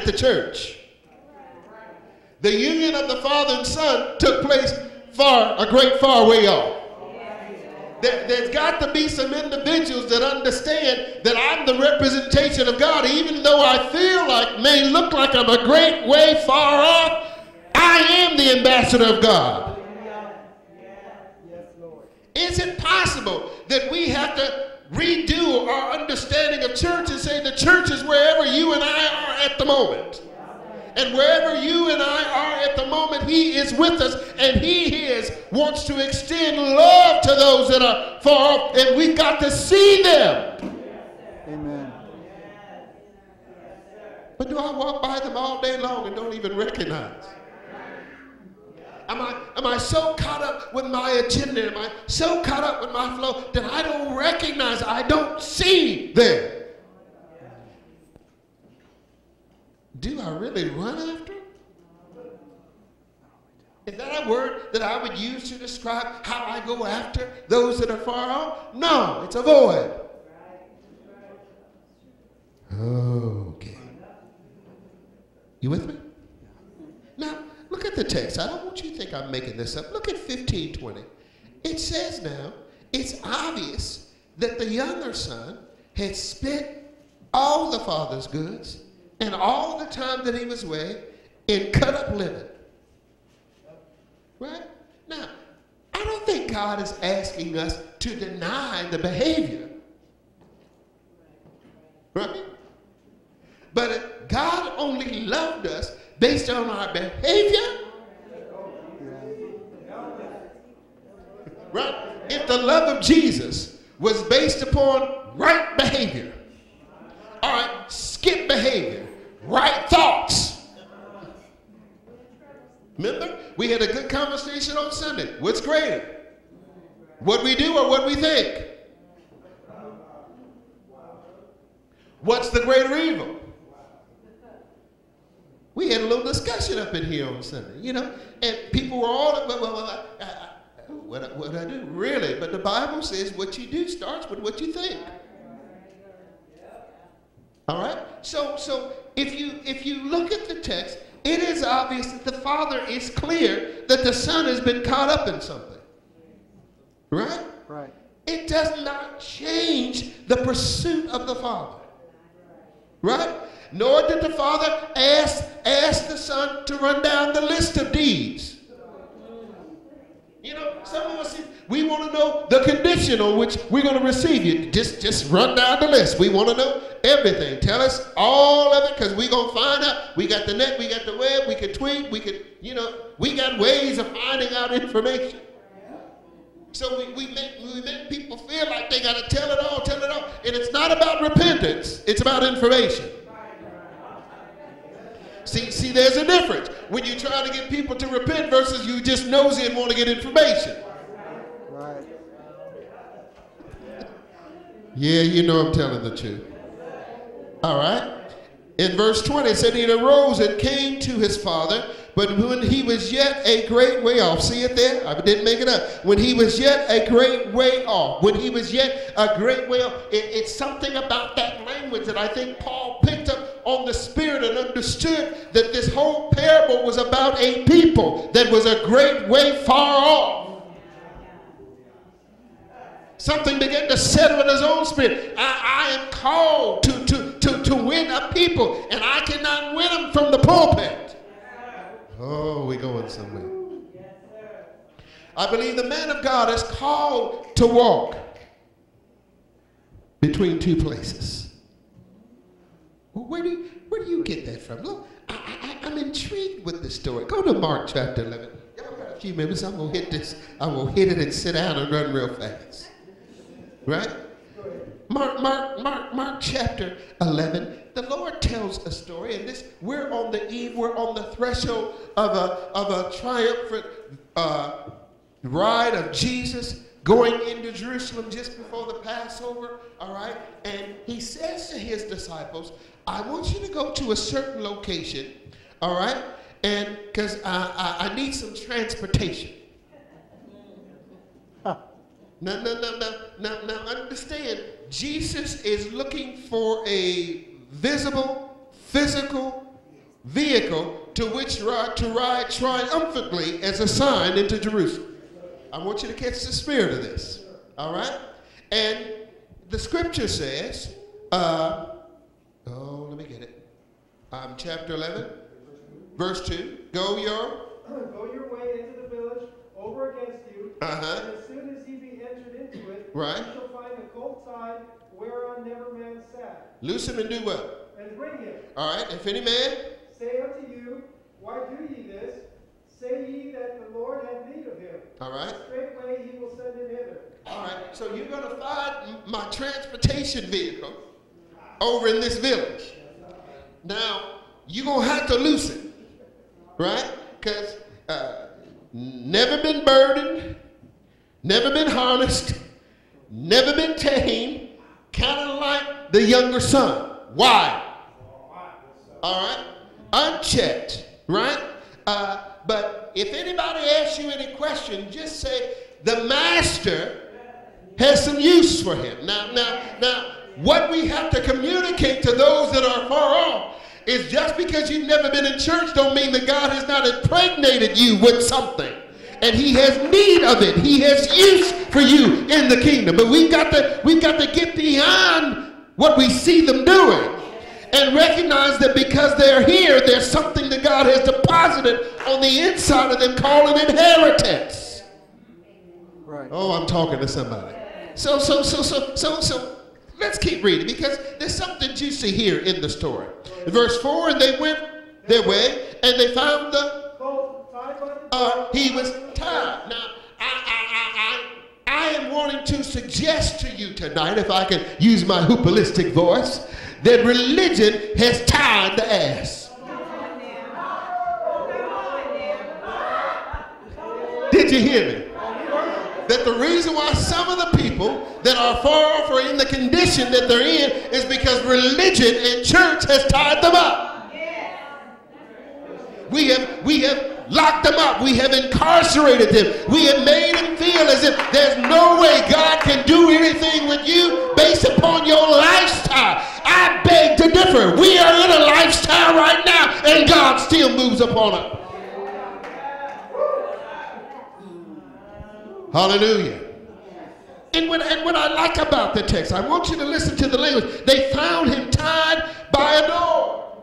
the church. The union of the Father and Son took place a great far way off. There's got to be some individuals that understand that I'm the representation of God. Even though I feel like, may look like I'm a great way far off, I am the ambassador of God. Is it possible that we have to redo our understanding of church and say the church is wherever you and I are at the moment? And wherever you and I are at the moment, he is with us, and wants to extend love to those that are far off, and we've got to see them. Amen. But do I walk by them all day long and don't even recognize? Am I so caught up with my agenda? Am I so caught up with my flow that I don't recognize, I don't see them? Do I really run after them? Is that a word that I would use to describe how I go after those that are far off? No, it's avoid. Okay. You with me? Now, look at the text. I don't want you to think I'm making this up. Look at 15:20. It says now, it's obvious that the younger son had spent all the father's goods and all the time that he was away in cut up living. Right? Now, I don't think God is asking us to deny the behavior. Right? But God only loved us based on our behavior. Right? If the love of Jesus was based upon right behavior, all right, skip behavior, right thoughts. Remember, we had a good conversation on Sunday. What's greater? What we do or what we think? What's the greater evil? We had a little discussion up in here on Sunday, you know, and people were all, what I do? Really? But the Bible says what you do starts with what you think. All right? So if you look at the text, it is obvious that the Father is clear that the Son has been caught up in something. Right? Right. It does not change the pursuit of the Father. Right? Nor did the Father ask the Son to run down the list of deeds. You know, some of us, we want to know the condition on which we're going to receive you. Just run down the list. We want to know everything. Tell us all of it because we're going to find out. We got the net, we got the web, we could tweet, we could, you know, we got ways of finding out information. So we make people feel like they got to tell it all. And it's not about repentance. It's about information. See, there's a difference when you try to get people to repent versus you just nosy and want to get information. Right. Yeah, you know I'm telling the truth. All right. In verse 20, it said he arose and came to his father, but when he was yet a great way off. See it there? I didn't make it up. When he was yet a great way off. When he was yet a great way off. It's something about that language that I think Paul picked up on the Spirit and understood that this whole parable was about a people that was a great way far off. Something began to settle in his own spirit. I am called to win a people, and I cannot win them from the pulpit. Oh, we're going somewhere. I believe the man of God is called to walk between two places. Well, where do you get that from? Look, I'm intrigued with this story. Go to Mark chapter 11. Y'all got a few minutes. I'm going to hit this. I'm going to hit it and sit down and run real fast. Right? Mark chapter 11. The Lord tells a story, and we're on the threshold of a triumphant ride of Jesus going into Jerusalem just before the Passover, all right? And he says to his disciples, I want you to go to a certain location, all right? And because I need some transportation. Now, understand, Jesus is looking for a visible, physical vehicle to which to ride triumphantly as a sign into Jerusalem. I want you to catch the spirit of this. All right? And the scripture says, let me get it. Chapter 11, verse 2. Go your way into the village over against you. And as soon as ye be entered into it, right, you shall find a colt tied whereon never man sat. Loose him and do what? And bring him. All right. If any man say unto you, why do ye this? Say ye that the Lord hath need of him. All right. Straightway he will send him hither. All right. So you're going to find my transportation vehicle over in this village. Now, you're going to have to loose it. Right? Because never been burdened, never been harnessed, never been tamed, kind of like the younger son. Why? All right? Unchecked. Right? But if anybody asks you any question, just say, the master has some use for him. Now, what we have to communicate to those that are far off is just because you've never been in church don't mean that God has not impregnated you with something. And he has need of it. He has use for you in the kingdom. But we've got to get beyond what we see them doing and recognize that because they're here, there's something that God has deposited on the inside of them called an inheritance. Right. Oh, I'm talking to somebody. So let's keep reading because there's something juicy here in the story. Verse 4, and they went their way and they found he was tied. Now, I am wanting to suggest to you tonight, if I can use my hoopalistic voice, that religion has tied the ass. Did you hear me? That the reason why some of the people that are far off or in the condition that they're in is because religion and church has tied them up. We have locked them up. We have incarcerated them. We have made them feel as if there's no way God can do anything with you based upon your lifestyle. I beg to differ. We are in a lifestyle right now and God still moves upon us. Hallelujah. And what I like about the text, I want you to listen to the language. They found him tied by a door.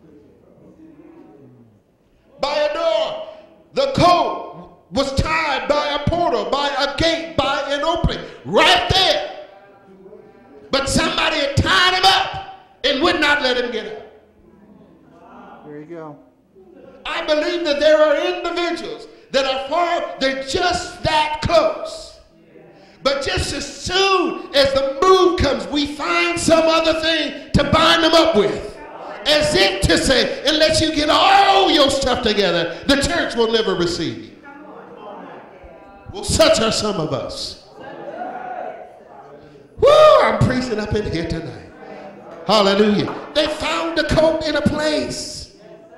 By a door. The coat was tied by a portal, by a gate, by an opening. Right there. But somebody had tied him up and would not let him get up. There you go. I believe that there are individuals that are far, they're just that close. But just as soon as the move comes, we find some other thing to bind them up with. As if to say, unless you get all your stuff together, the church will never receive you. Well, such are some of us. Woo, I'm preaching up in here tonight. Hallelujah. They found the coat in a place.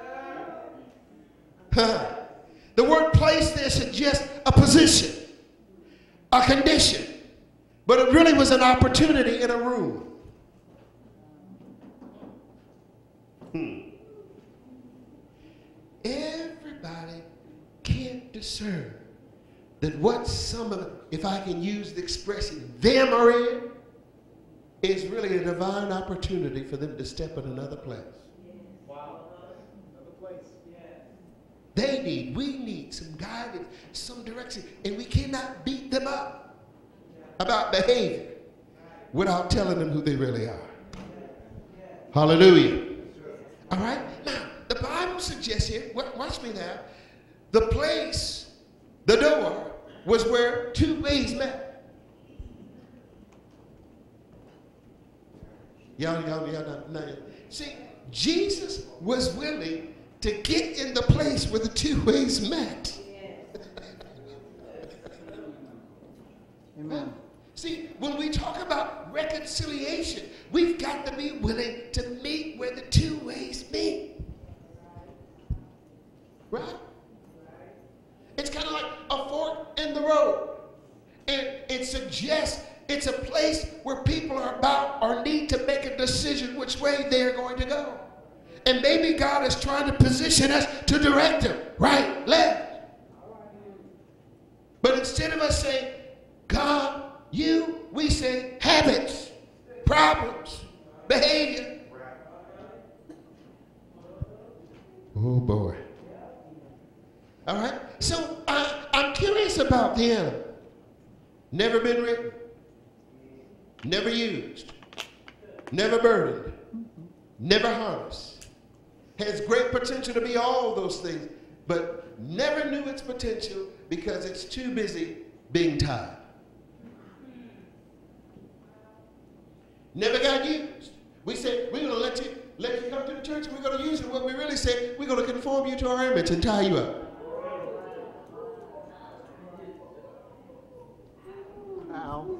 The word place there suggests a position, a condition, but it really was an opportunity in a room. Everybody can't discern that what some of, if I can use the expression, them are in, is really a divine opportunity for them to step in another place. We need some guidance, some direction, and we cannot beat them up about behavior without telling them who they really are. Hallelujah. All right? Now, the Bible suggests here, watch me now, the place, the door, was where two ways met. Y'all, see, Jesus was willing to get in the place where the two ways met. Amen. See, when we talk about reconciliation, we've got to be willing to meet where the two ways meet. Right? It's kind of like a fork in the road. And it suggests it's a place where people are about or need to make a decision which way they're going to go. And maybe God is trying to position us to direct them, right, left. But instead of us saying, God, you, we say habits, problems, behavior. Oh boy. All right. So I'm curious about the animal. Never been written, never used, never burdened, never harnessed. Has great potential to be all those things, but never knew its potential because it's too busy being tied. Never got used. We said, we're going to let you come to the church and we're going to use it. What we really said, we're going to conform you to our image and tie you up. Ow.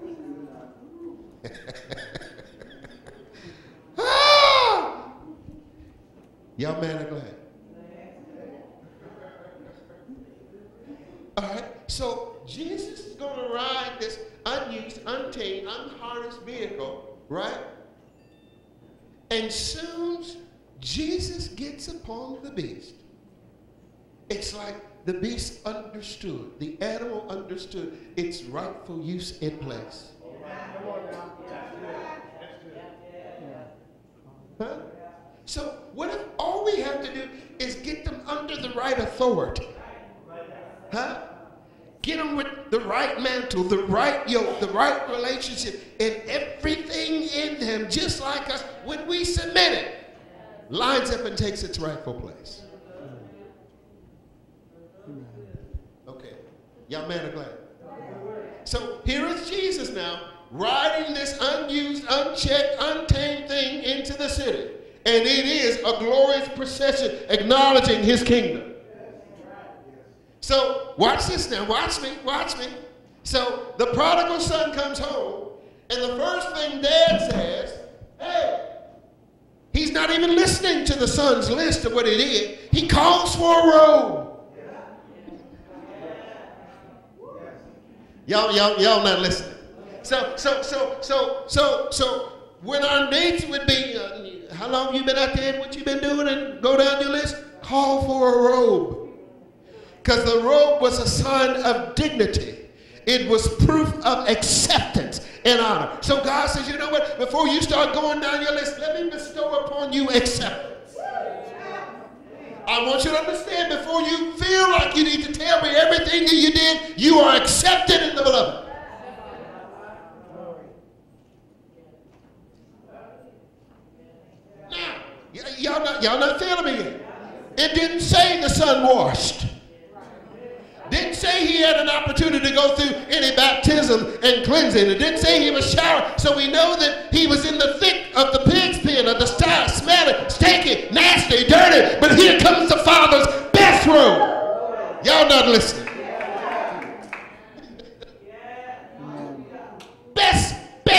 Ah! Y'all man are glad. All right, so Jesus is going to ride this unused, untamed, unharnessed vehicle, right? And soon Jesus gets upon the beast. It's like the beast understood, the animal understood its rightful use and place. Huh? So what if all we have to do is get them under the right authority? Huh? Get them with the right mantle, the right yoke, the right relationship, and everything in them, just like us, when we submit it, lines up and takes its rightful place. Okay. Y'all man are glad. So here is Jesus now, riding this unused, unchecked, untamed thing into the city. And it is a glorious procession acknowledging his kingdom. So watch this now, watch me. So the prodigal son comes home, and the first thing dad says, hey, he's not even listening to the son's list of what he did. He calls for a robe. Y'all not listening. So when our needs would be, how long you been out there and what you been doing, and go down your list, call for a robe. Because the robe was a sign of dignity. It was proof of acceptance and honor. So God says, you know what? Before you start going down your list, let me bestow upon you acceptance. I want you to understand, before you feel like you need to tell me everything that you did, you are accepted in the beloved. Now, y'all not feeling me yet. It didn't say the son washed. Didn't say he had an opportunity to go through any baptism and cleansing. It didn't say he was showered. So we know that he was in the thick of the pig's pen, of the style, smelly, stinky, nasty, dirty. But here comes the Father's best robe. Y'all not listening. Best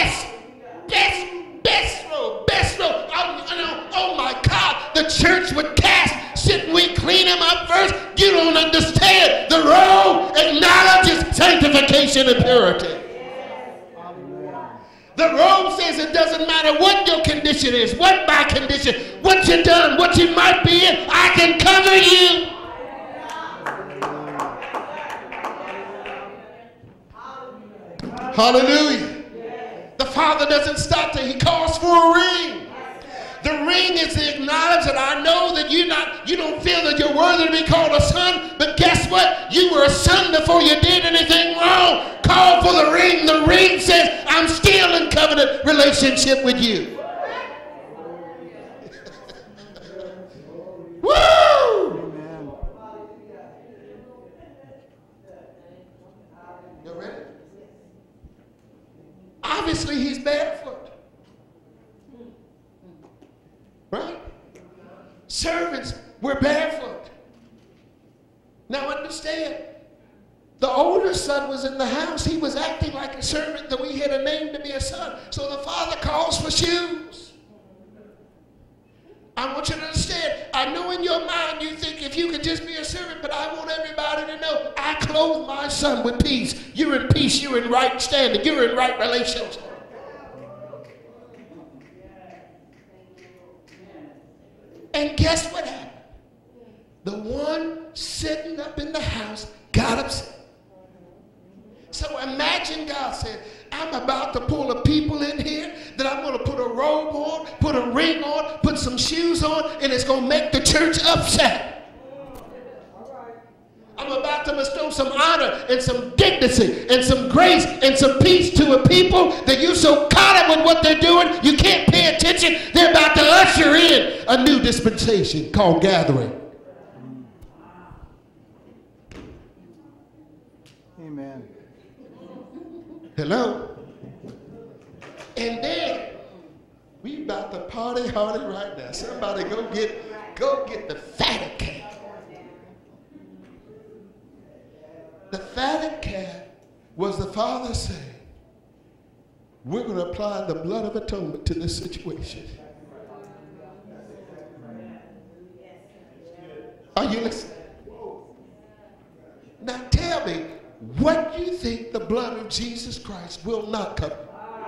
robe. Best robe. Oh my God, the church would cast. Shouldn't we clean him up first? You don't understand. The robe acknowledges sanctification and purity. The robe says it doesn't matter what your condition is, what my condition, what you done, what you might be in, I can cover you. Hallelujah. The Father doesn't stop there. He calls for a ring. The ring is to acknowledge that I know that you don't feel that you're worthy to be called a son, but guess what? You were a son before you did anything wrong. Call for the ring. The ring says, I'm still in covenant relationship with you. Woo! You ready? Obviously, he's barefoot. Right? Servants were barefoot. Now understand, the older son was in the house. He was acting like a servant that we had a name to be a son. So the father calls for shoes. I want you to understand, I know in your mind you think if you could just be a servant, but I want everybody to know I clothe my son with peace. You're in peace. You're in right standing. You're in right relationship. And guess what happened? The one sitting up in the house got upset. So imagine God said, I'm about to pull the people in here that I'm going to put a robe on, put a ring on, put some shoes on, and it's going to make the church upset. I'm about to bestow some honor and some dignity and some grace and some peace to a people that you're so caught up with what they're doing, you can't pay attention. They're about to usher in a new dispensation called gathering. Amen. Hello? And then we about to party hardy right now. Somebody go get the fatted calf. The fatted calf was the Father saying, we're going to apply the blood of atonement to this situation. Are you listening? Now tell me, what you think the blood of Jesus Christ will not cover?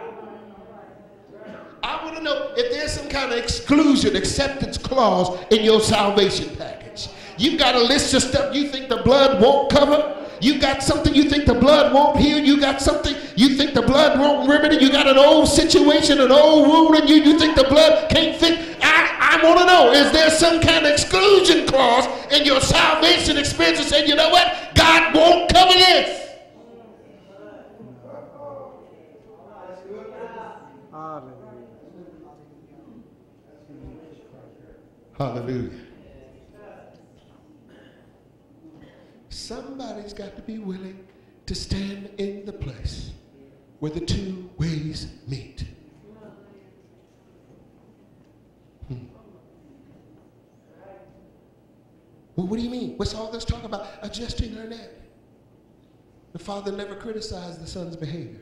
I want to know if there's some kind of exclusion, acceptance clause in your salvation package. You got a list of stuff you think the blood won't cover. You got something you think the blood won't heal. You got something you think the blood won't remedy. You got an old situation, an old wound, and you think the blood can't fix. I want to know, is there some kind of exclusion clause in your salvation experience that said, you know what? God won't cover this. Hallelujah. Somebody's got to be willing to stand in the place where the two ways meet. Well, what do you mean? What's all this talk about adjusting her neck? The Father never criticized the Son's behavior.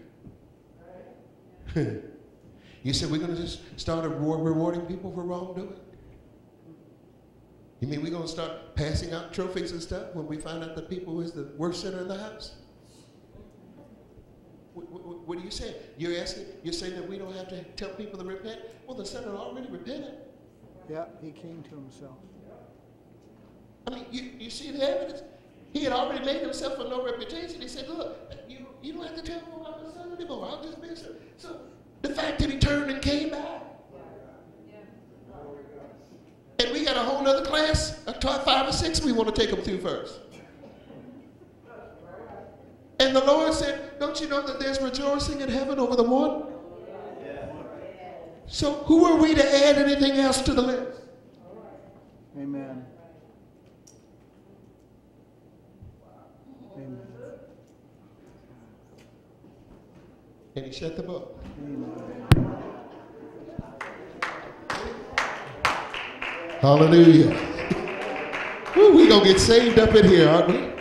You said we're going to just start rewarding people for wrongdoing? You mean we're going to start passing out trophies and stuff when we find out the people is the worst sinner in the house? What are you saying? You're saying that we don't have to tell people to repent? Well, the sinner already repented. Yeah, he came to himself. I mean, you see the evidence? He had already made himself a no reputation. He said, look, you don't have to tell me I'm a son anymore. I'll just be a son. So the fact that he turned and came back. And we got a whole other class, a top 5 or 6 we want to take them through first. And the Lord said, don't you know that there's rejoicing in heaven over the one? So who are we to add anything else to the list? Amen. Amen. And he shut the book. Amen. Hallelujah. We're going to get saved up in here, aren't we?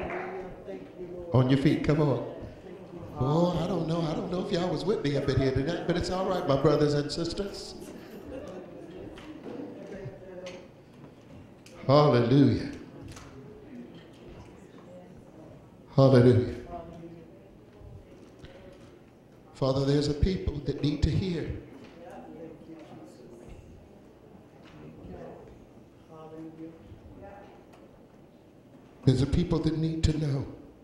On your feet, come on. Oh, I don't know if y'all was with me up in here tonight, but it's all right, my brothers and sisters. Hallelujah. Hallelujah. Father, there's a people that need to hear. There's a people that need to know.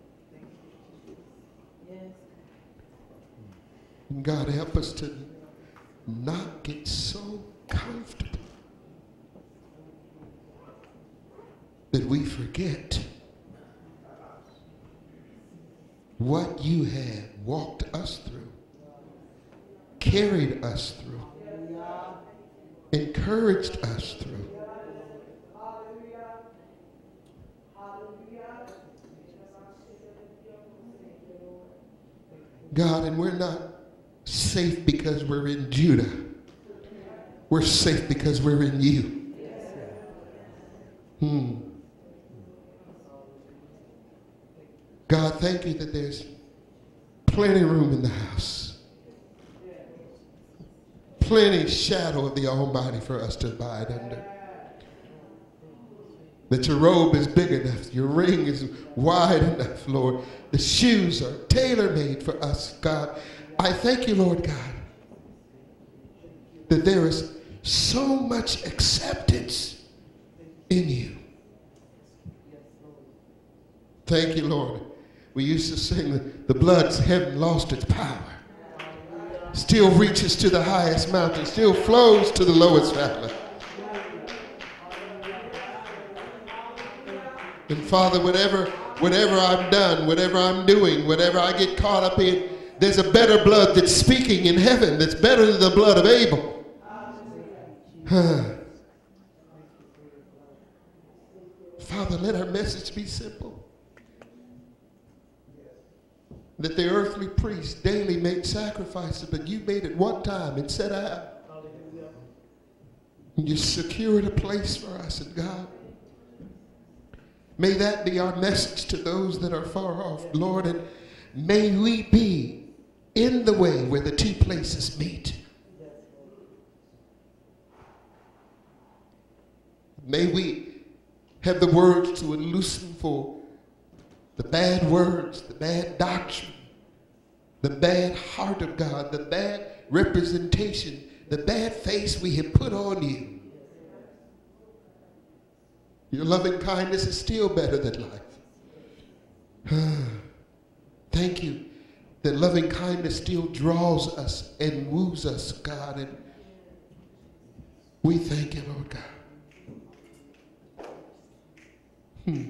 And God, help us to not get so comfortable that we forget what you had walked us through, carried us through, encouraged us through. God, and we're not safe because we're in Judah. We're safe because we're in you. God, thank you that there's plenty of room in the house. Plenty shadow of the Almighty for us to abide under. That your robe is big enough, your ring is wide enough, Lord. The shoes are tailor-made for us, God. I thank you, Lord God, that there is so much acceptance in you. Thank you, Lord. We used to sing, the blood haven't lost its power. Still reaches to the highest mountain, still flows to the lowest valley. And Father, whatever I'm done, whatever I'm doing, whatever I get caught up in, there's a better blood that's speaking in heaven that's better than the blood of Abel. Father, let our message be simple. That the earthly priests daily made sacrifices, but you made it one time and set out. And you secured a place for us, and God, may that be our message to those that are far off, Lord, and may we be in the way where the two places meet. May we have the words to loosen for the bad words, the bad doctrine, the bad heart of God, the bad representation, the bad face we have put on you. Your loving kindness is still better than life. Thank you that loving kindness still draws us and woos us, God, and we thank you, Lord God.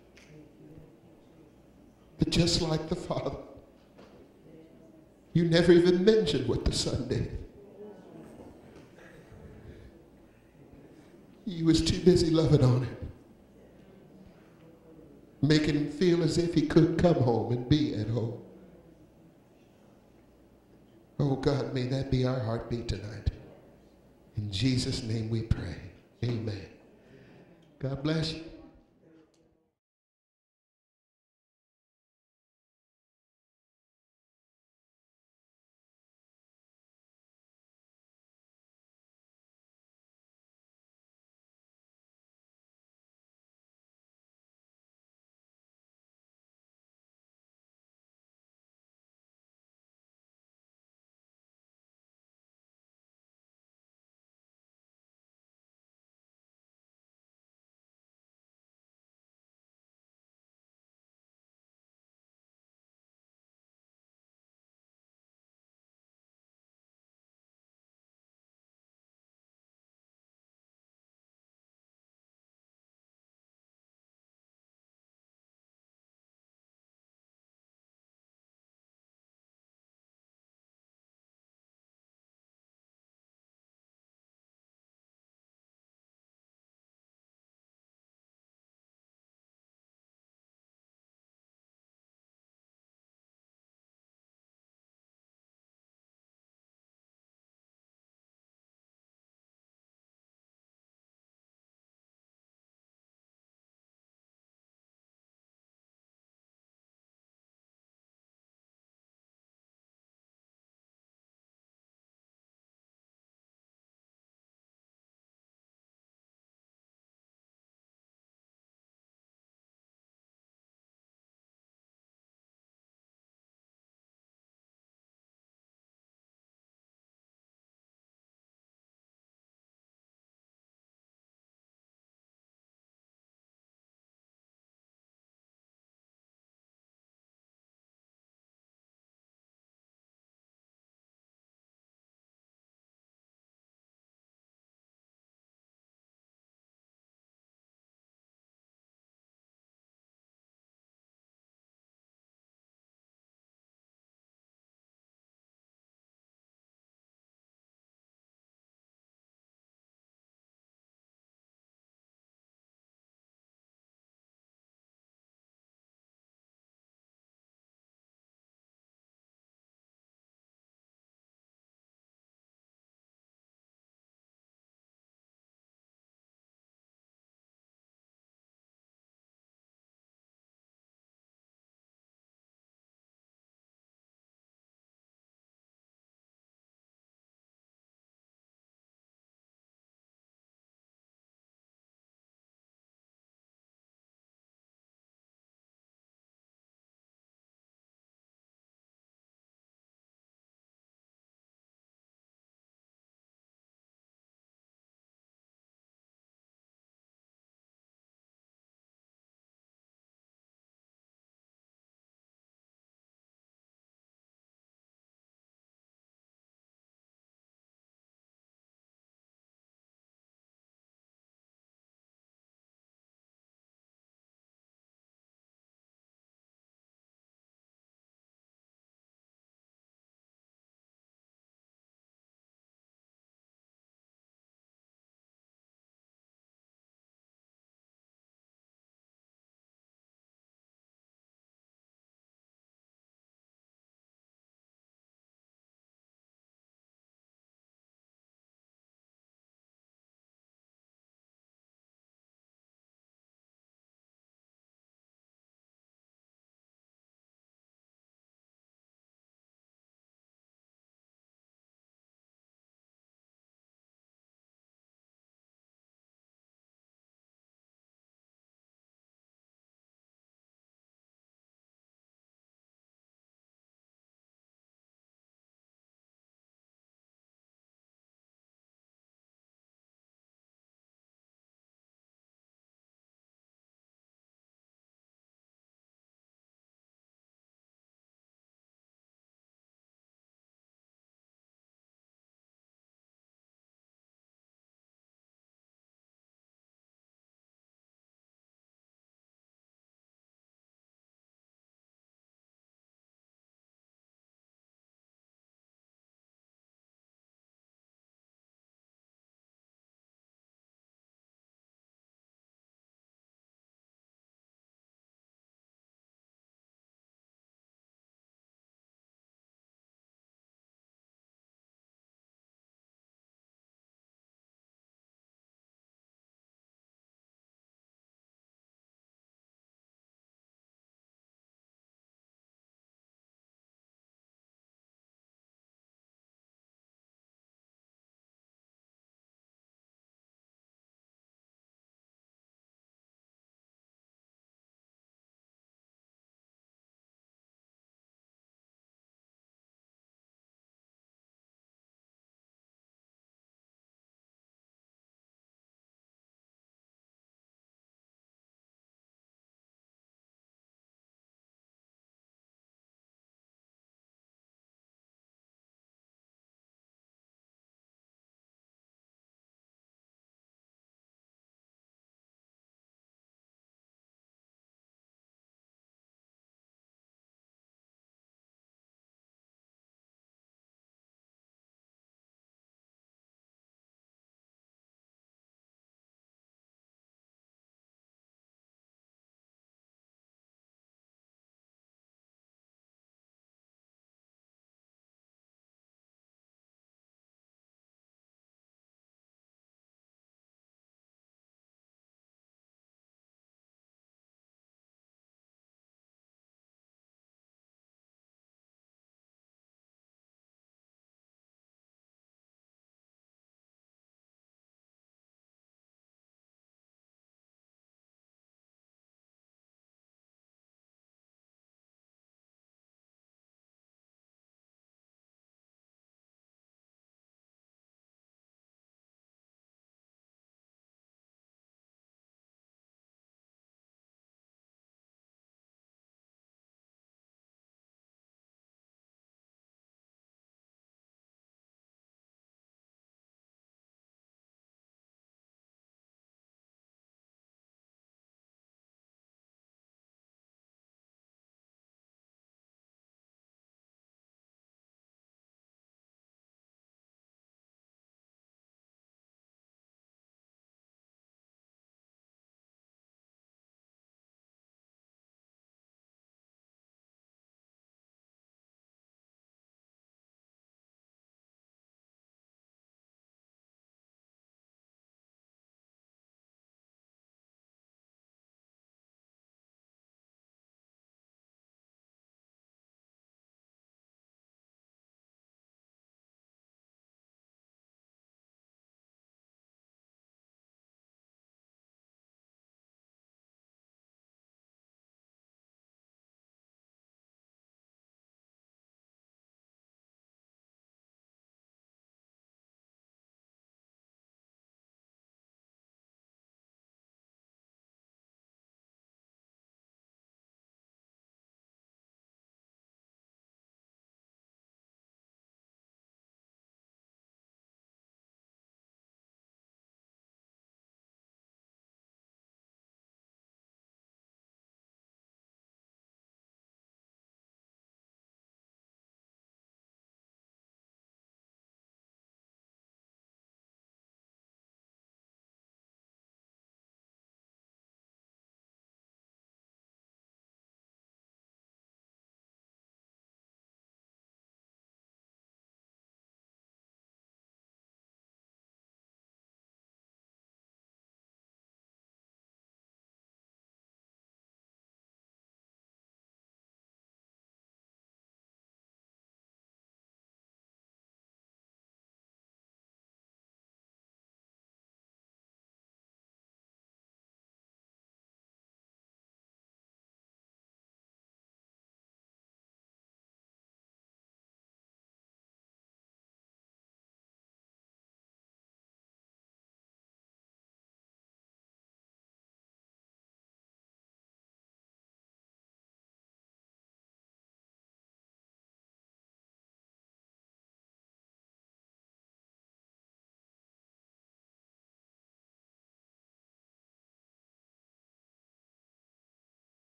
But just like the Father, you never even mentioned what the Son did. You was too busy loving on him, making him feel as if he could come home and be at home. Oh God, may that be our heartbeat tonight. In Jesus' name we pray. Amen. God bless you.